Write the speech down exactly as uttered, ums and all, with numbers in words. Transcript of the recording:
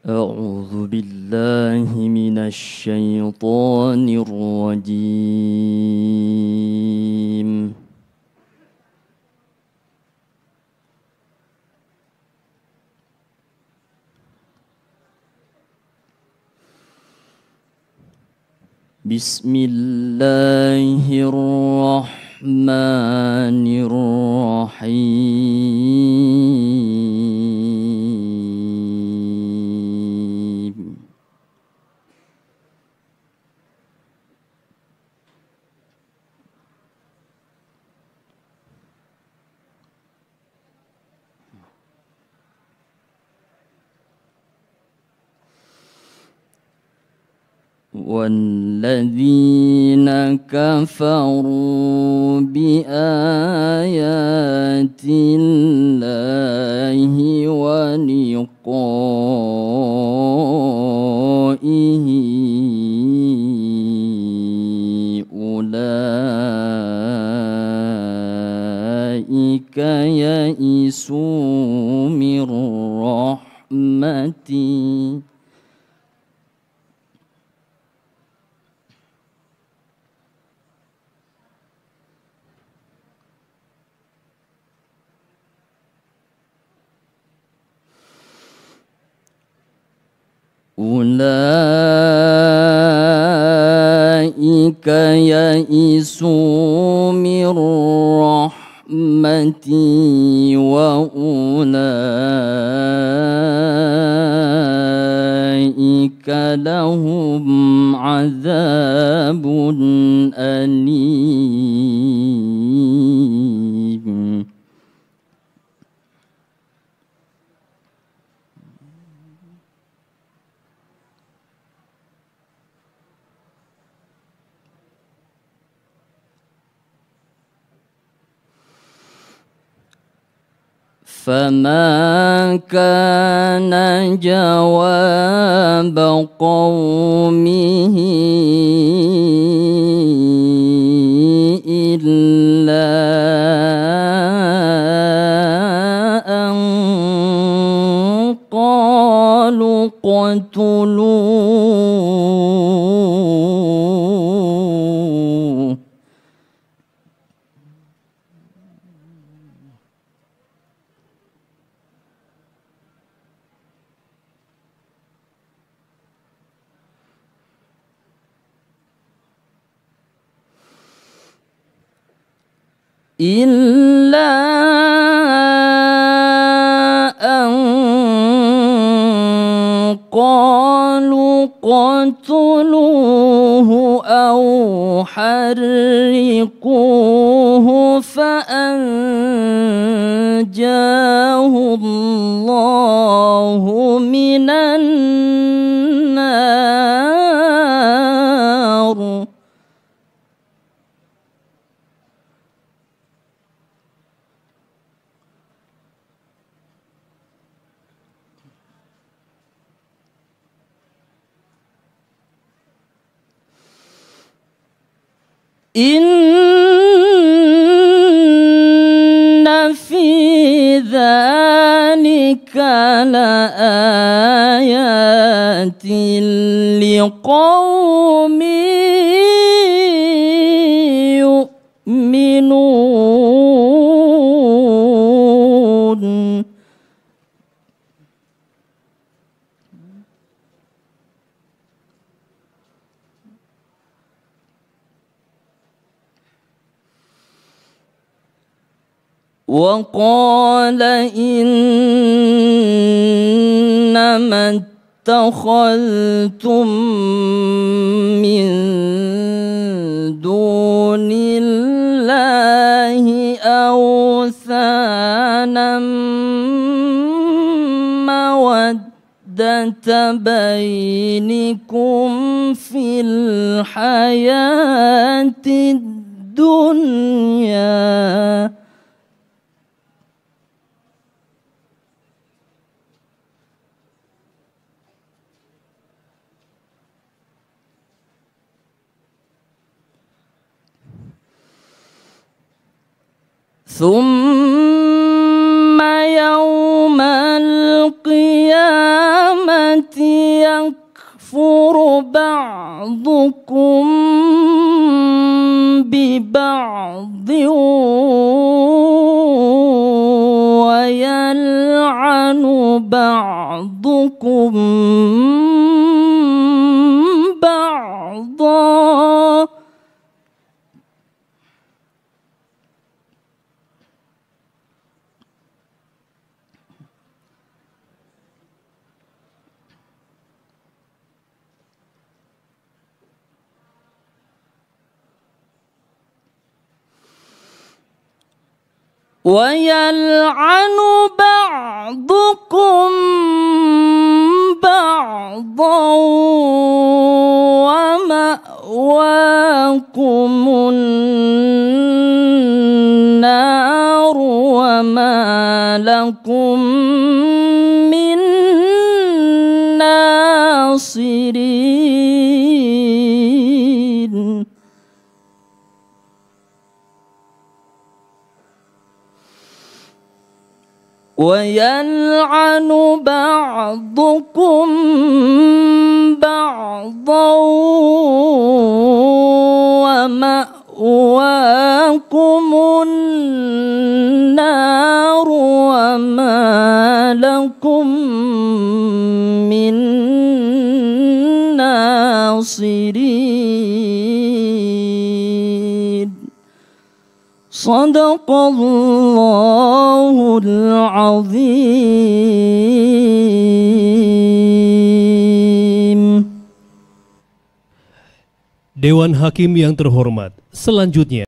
أعوذ بالله من الشيطان الرجيم. بسم الله الرحمن الرحيم. والذين كفروا بآيات الله ولقائه أولئك يئسوا من رحمتي أولئك يئسوا من رحمتي وأولئك لهم عذاب أليم. فما كان جواب قومه إلا أن قالوا اقتلوه إلا أن قالوا اقتلوه أو حرقوه فأنجاه الله من النار. إن في ذلك لآيات لقوم يؤمنون. وقال إنما اتخذتم من دون الله أوثانا مودة بينكم في الحياة الدنيا ثم يوم القيامة يكفر بعضكم ببعض ويلعن بعضكم بعضا ويلعن بعضكم بعضا ومأواكم النار وما لكم من ناصرين. ويلعن بعضكم بعضا ومأواكم النار وما لكم من ناصرين. صدق الله العظيم. Dewan Hakim yang terhormat, selanjutnya